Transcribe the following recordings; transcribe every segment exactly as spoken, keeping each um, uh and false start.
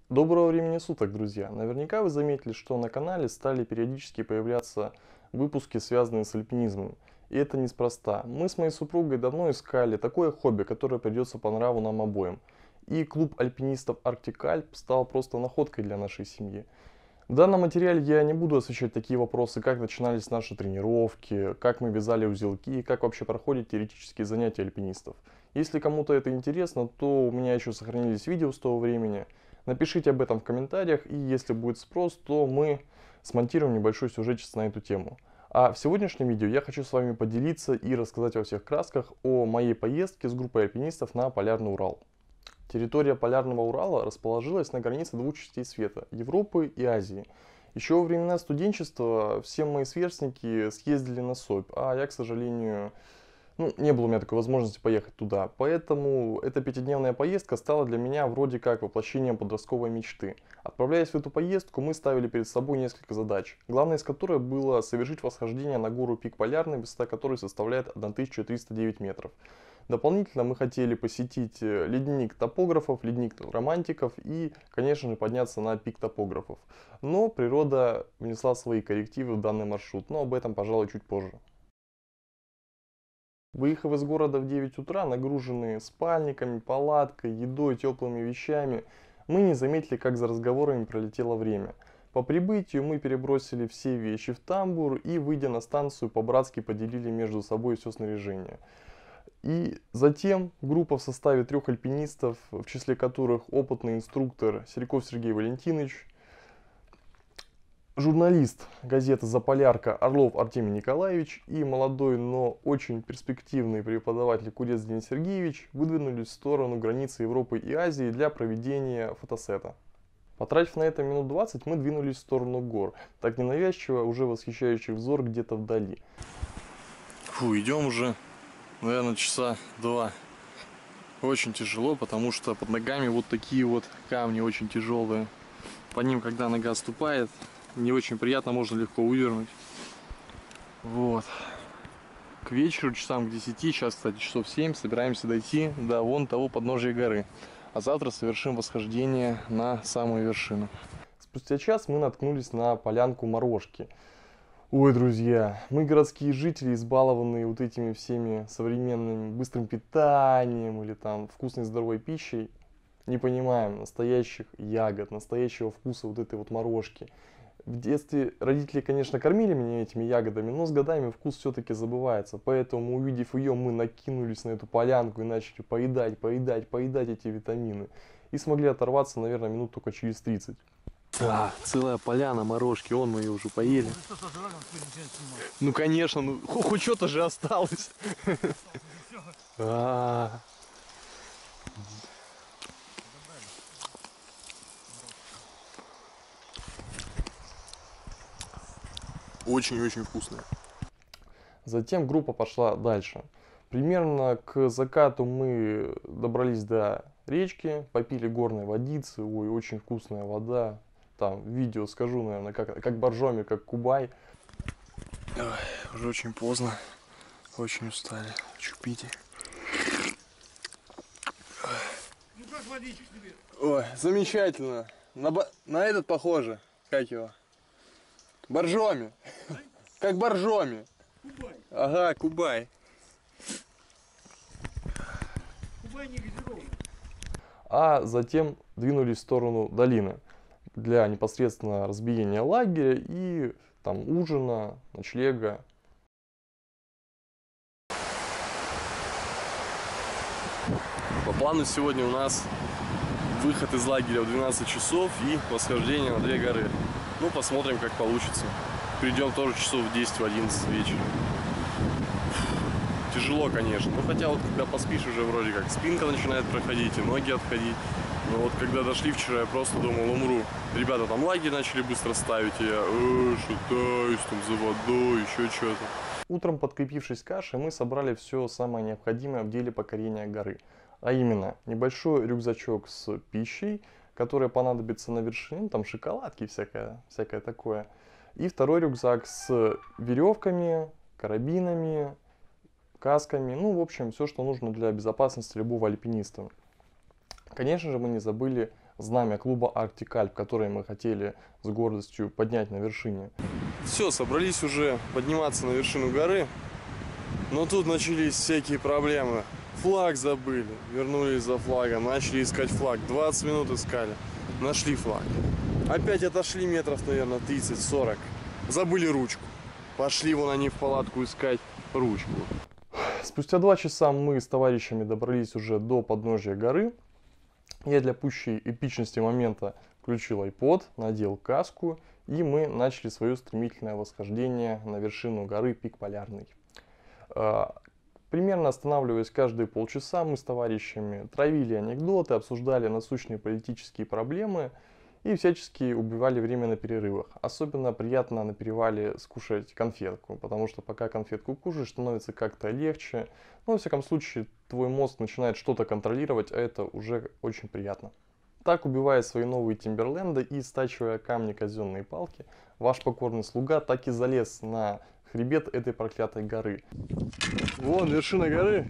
Доброго времени суток, друзья! Наверняка вы заметили, что на канале стали периодически появляться выпуски, связанные с альпинизмом. И это неспроста. Мы с моей супругой давно искали такое хобби, которое придется по нраву нам обоим. И клуб альпинистов Arctic Alp стал просто находкой для нашей семьи. В данном материале я не буду освещать такие вопросы, как начинались наши тренировки, как мы вязали узелки и как вообще проходят теоретические занятия альпинистов. Если кому-то это интересно, то у меня еще сохранились видео с того времени. Напишите об этом в комментариях, и если будет спрос, то мы смонтируем небольшой сюжетчик на эту тему. А в сегодняшнем видео я хочу с вами поделиться и рассказать во всех красках о моей поездке с группой альпинистов на Полярный Урал. Территория Полярного Урала расположилась на границе двух частей света – Европы и Азии. Еще во времена студенчества все мои сверстники съездили на Собь, а я, к сожалению, ну, не было у меня такой возможности поехать туда. Поэтому эта пятидневная поездка стала для меня вроде как воплощением подростковой мечты. Отправляясь в эту поездку, мы ставили перед собой несколько задач, главной из которых было совершить восхождение на гору Пик Полярный, высота которой составляет тысяча триста девять метров. Дополнительно мы хотели посетить ледник топографов, ледник романтиков и, конечно же, подняться на пик топографов. Но природа внесла свои коррективы в данный маршрут, но об этом, пожалуй, чуть позже. Выехав из города в девять утра, нагруженные спальниками, палаткой, едой, теплыми вещами, мы не заметили, как за разговорами пролетело время. По прибытию мы перебросили все вещи в тамбур и, выйдя на станцию, по-братски поделили между собой все снаряжение. И затем группа в составе трех альпинистов, в числе которых опытный инструктор Сериков Сергей Валентинович, журналист газеты «Заполярка» Орлов Артемий Николаевич и молодой, но очень перспективный преподаватель Курец Денис Сергеевич выдвинулись в сторону границы Европы и Азии для проведения фотосета. Потратив на это минут двадцать, мы двинулись в сторону гор, так ненавязчиво, уже восхищающий взор где-то вдали. Фу, идем уже, наверное, часа два. Очень тяжело, потому что под ногами вот такие вот камни очень тяжелые. По ним, когда нога ступает, не очень приятно, можно легко вывернуть. Вот. К вечеру, часам к десяти, сейчас, кстати, часов семь, собираемся дойти до вон того подножия горы. А завтра совершим восхождение на самую вершину. Спустя час мы наткнулись на полянку Морошки. Ой, друзья, мы городские жители, избалованные вот этими всеми современным быстрым питанием или там вкусной здоровой пищей, не понимаем настоящих ягод, настоящего вкуса вот этой вот морожки. В детстве родители, конечно, кормили меня этими ягодами, но с годами вкус все-таки забывается. Поэтому, увидев ее, мы накинулись на эту полянку и начали поедать, поедать, поедать эти витамины. И смогли оторваться, наверное, минут только через тридцать. Да, целая поляна морожки, вон мы ее уже поели. Ну конечно, ну хоть что-то же осталось. Очень-очень вкусная. Затем группа пошла дальше. Примерно к закату мы добрались до речки, попили горной водицы. Ой, очень вкусная вода. Там видео скажу, наверное, как, как Боржоми, как Кубай. Ой, уже очень поздно. Очень устали. Хочу пить. Ну как водичка тебе? Ой, замечательно. На, на этот похоже. Как его? Боржоми. Как Боржоми. Кубай. Ага, Кубай. Кубай не газированный. А затем двинулись в сторону долины для непосредственно разбиения лагеря и там ужина, ночлега. По плану сегодня у нас выход из лагеря в двенадцать часов и восхождение на две горы. Ну, посмотрим, как получится. Придем тоже часов в десять-одиннадцать вечера. Тяжело, конечно. Но хотя вот когда поспишь, уже вроде как спинка начинает проходить и ноги отходить. Но вот когда дошли вчера, я просто думал, умру. Ребята там лагерь начали быстро ставить, и я э, шатаюсь там за водой, еще что-то. Утром, подкрепившись кашей, мы собрали все самое необходимое в деле покорения горы. А именно, небольшой рюкзачок с пищей, которая понадобится на вершине, ну, там шоколадки, всякое, всякое такое. И второй рюкзак с веревками, карабинами, касками, ну, в общем, все, что нужно для безопасности любого альпиниста. Конечно же, мы не забыли знамя клуба Arctic Alp, который мы хотели с гордостью поднять на вершине. Все, собрались уже подниматься на вершину горы, но тут начались всякие проблемы. Флаг забыли, вернулись за флагом, начали искать флаг, двадцать минут искали, нашли флаг. Опять отошли метров, наверное, тридцать-сорок, забыли ручку. Пошли вон они в палатку искать ручку. Спустя два часа мы с товарищами добрались уже до подножия горы. Я для пущей эпичности момента включил iPod, надел каску, и мы начали свое стремительное восхождение на вершину горы Пик Полярный. Примерно останавливаясь каждые полчаса, мы с товарищами травили анекдоты, обсуждали насущные политические проблемы и всячески убивали время на перерывах. Особенно приятно на перевале скушать конфетку, потому что пока конфетку кушаешь, становится как-то легче. Но, во всяком случае, твой мозг начинает что-то контролировать, а это уже очень приятно. Так, убивая свои новые Тимберленды и стачивая камни казенные палки, ваш покорный слуга так и залез на хребет этой проклятой горы. Вон вершина горы.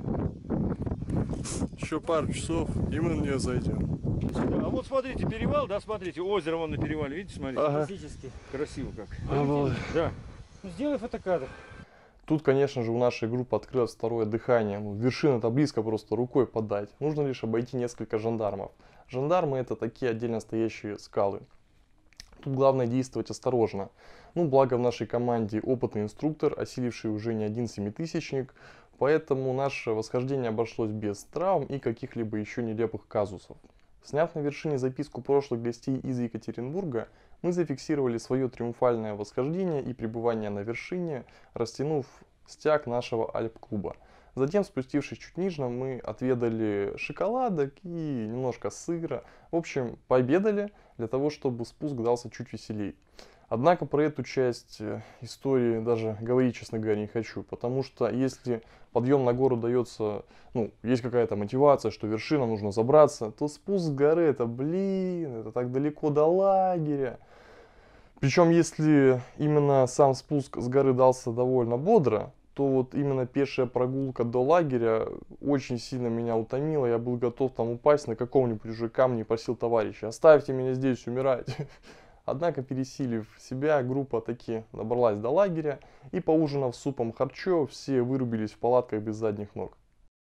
Еще пару часов, и мы на нее зайдем. А вот смотрите, перевал, да, смотрите, озеро вон на перевале, видите, смотрите. Ага. Классически. Красиво как. Обалдеть. Да. Ну, сделай фотокадр. Тут, конечно же, у нашей группы открылось второе дыхание. Ну, вершина-то близко, просто рукой подать. Нужно лишь обойти несколько жандармов. Жандармы — это такие отдельно стоящие скалы. Тут главное действовать осторожно. Ну, благо в нашей команде опытный инструктор, осиливший уже не один семитысячник, поэтому наше восхождение обошлось без травм и каких-либо еще нелепых казусов. Сняв на вершине записку прошлых гостей из Екатеринбурга, мы зафиксировали свое триумфальное восхождение и пребывание на вершине, растянув стяг нашего альп-клуба. Затем, спустившись чуть ниже, мы отведали шоколадок и немножко сыра. В общем, пообедали для того, чтобы спуск дался чуть веселей. Однако про эту часть истории даже говорить, честно говоря, не хочу, потому что если подъем на гору дается, ну, есть какая-то мотивация, что вершина нужно забраться, то спуск с горы — это, блин, это так далеко до лагеря. Причем, если именно сам спуск с горы дался довольно бодро, то вот именно пешая прогулка до лагеря очень сильно меня утомила. Я был готов там упасть на каком-нибудь уже камне и просил товарища: оставьте меня здесь умирать. Однако, пересилив себя, группа таки добралась до лагеря, и, поужинав супом харчо, все вырубились в палатках без задних ног.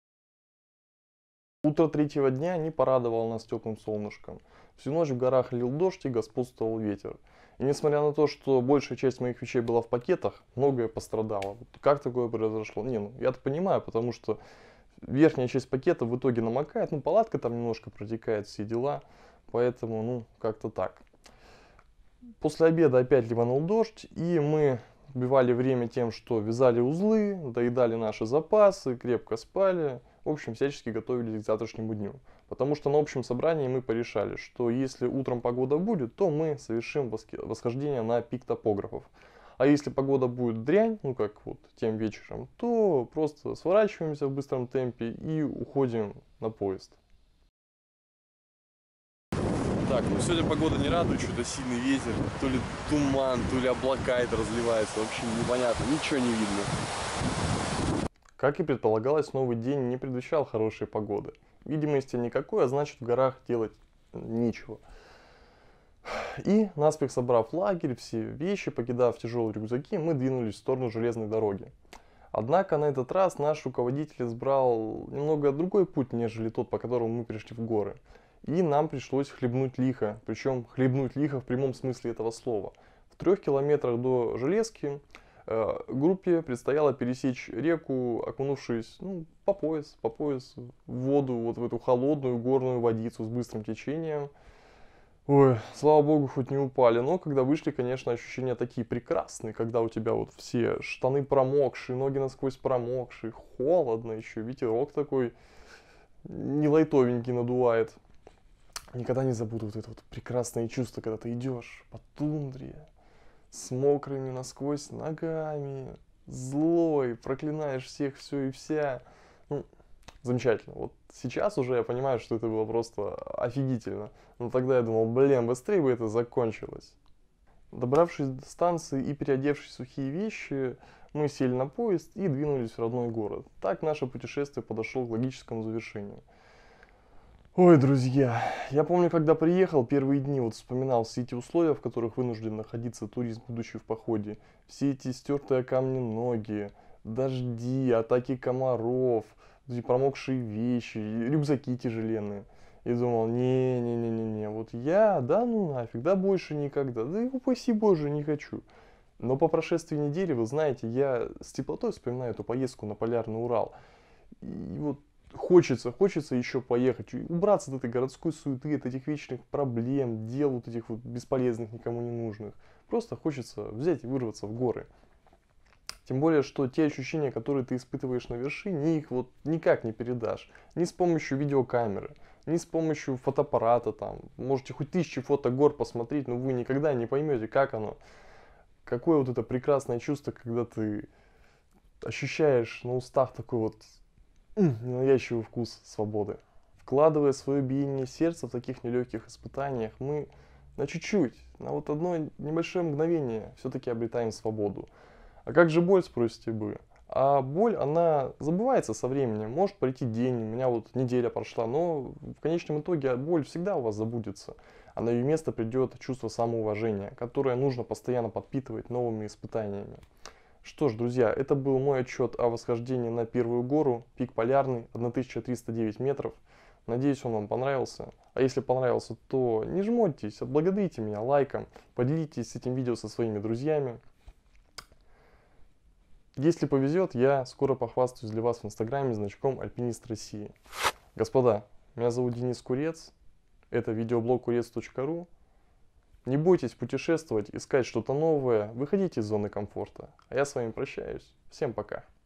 Утро третьего дня не порадовало нас теплым солнышком. Всю ночь в горах лил дождь и господствовал ветер. И несмотря на то, что большая часть моих вещей была в пакетах, многое пострадало. Вот как такое произошло? Не, ну я-то понимаю, потому что верхняя часть пакета в итоге намокает, ну палатка там немножко протекает, все дела, поэтому, ну, как-то так. После обеда опять ливанул дождь, и мы убивали время тем, что вязали узлы, доедали наши запасы, крепко спали. В общем, всячески готовились к завтрашнему дню. Потому что на общем собрании мы порешали, что если утром погода будет, то мы совершим восхождение на пик топографов. А если погода будет дрянь, ну как вот тем вечером, то просто сворачиваемся в быстром темпе и уходим на поезд. Так, ну сегодня погода не радует, что-то сильный ветер, то ли туман, то ли облака это разливается, вообще непонятно, ничего не видно. Как и предполагалось, новый день не предвещал хорошей погоды. Видимости никакой, а значит в горах делать нечего. И, наспех собрав лагерь, все вещи, покидав тяжелые рюкзаки, мы двинулись в сторону железной дороги. Однако на этот раз наш руководитель избрал немного другой путь, нежели тот, по которому мы пришли в горы. И нам пришлось хлебнуть лихо, причем хлебнуть лихо в прямом смысле этого слова. В трех километрах до Железки э, группе предстояло пересечь реку, окунувшись ну, по пояс, по пояс в воду, вот в эту холодную горную водицу с быстрым течением. Ой, слава богу, хоть не упали, но когда вышли, конечно, ощущения такие прекрасные, когда у тебя вот все штаны промокшие, ноги насквозь промокшие, холодно еще, ветерок такой не лайтовенький надувает. Никогда не забуду вот это вот прекрасное чувство, когда ты идешь по тундре с мокрыми насквозь ногами, злой, проклинаешь всех, все и вся. Ну, замечательно. Вот сейчас уже я понимаю, что это было просто офигительно. Но тогда я думал, блин, быстрее бы это закончилось. Добравшись до станции и переодевшись в сухие вещи, мы сели на поезд и двинулись в родной город. Так наше путешествие подошло к логическому завершению. Ой, друзья, я помню, когда приехал, первые дни вот вспоминал все эти условия, в которых вынужден находиться турист, будучи в походе. Все эти стертые камни ноги, дожди, атаки комаров, эти промокшие вещи, и рюкзаки тяжеленные. И думал, не-не-не-не-не, вот я, да ну нафиг, да больше никогда, да и упаси Боже, не хочу. Но по прошествии недели, вы знаете, я с теплотой вспоминаю эту поездку на Полярный Урал. И вот хочется, хочется еще поехать, убраться от этой городской суеты, от этих вечных проблем, дел вот этих вот бесполезных, никому не нужных. Просто хочется взять и вырваться в горы. Тем более, что те ощущения, которые ты испытываешь на вершине, их вот никак не передашь. Ни с помощью видеокамеры, ни с помощью фотоаппарата там. Можете хоть тысячи фото гор посмотреть, но вы никогда не поймете, как оно. Какое вот это прекрасное чувство, когда ты ощущаешь на устах такой вот ненавязчивый вкус свободы. Вкладывая свое биение сердца в таких нелегких испытаниях, мы на чуть-чуть, на вот одно небольшое мгновение все-таки обретаем свободу. А как же боль, спросите вы? А боль, она забывается со временем. Может пройти день, у меня вот неделя прошла, но в конечном итоге боль всегда у вас забудется. А на ее место придет чувство самоуважения, которое нужно постоянно подпитывать новыми испытаниями. Что ж, друзья, это был мой отчет о восхождении на первую гору, пик Полярный, тысяча триста девять метров. Надеюсь, он вам понравился. А если понравился, то не жмотесь, отблагодарите меня лайком, поделитесь этим видео со своими друзьями. Если повезет, я скоро похвастаюсь для вас в инстаграме значком Альпинист России. Господа, меня зовут Денис Курец, это видеоблог курец точка ру. Не бойтесь путешествовать, искать что-то новое, выходите из зоны комфорта. А я с вами прощаюсь. Всем пока.